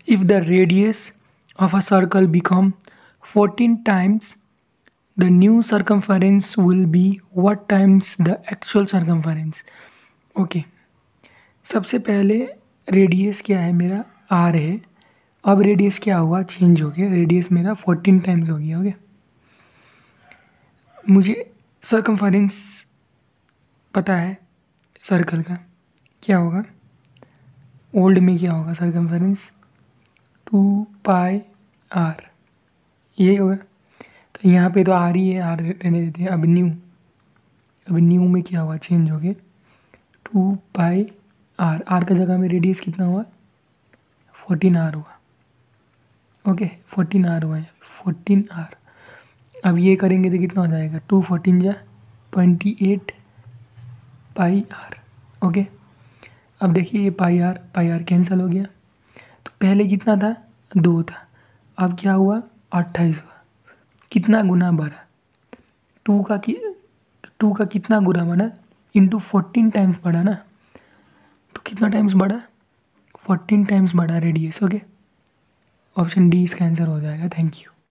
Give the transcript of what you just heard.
if the radius of a circle become 14 times, the new circumference will be what times the actual circumference? Okay, सबसे पहले radius क्या है मेरा, are है। अब रेडियस क्या हुआ, चेंज हो गया, रेडियस मेरा 14 टाइम्स हो गया। ओके, मुझे सर्कमफरेंस पता है सर्कल का, क्या होगा ओल्ड में, क्या होगा सर्कमफरेंस 2 पाई आर, यही होगा। तो यहाँ पे तो आर ही है, आर रहने देते हैं। अब न्यू में क्या हुआ, चेंज हो गया 2 पाई आर। आर का जगह में रेडियस कितना हुआ, 14 आर हुआ। ओके, 14 आर हुआ है, 14 आर। अब ये करेंगे तो कितना हो जाएगा, 2 14 जा 28 पाई आर। ओके, अब देखिए ये पाई आर कैंसिल हो गया। तो पहले कितना था, 2 था, अब क्या हुआ 28 हुआ। कितना गुना बढ़ा, 2 का कितना गुना बना, इंटू 14 टाइम्स बढ़ा ना। तो कितना टाइम्स बढ़ा, 14 टाइम्स बढ़ा रेडियस। ओके, ऑप्शन डी इसका आंसर हो जाएगा। Thank you.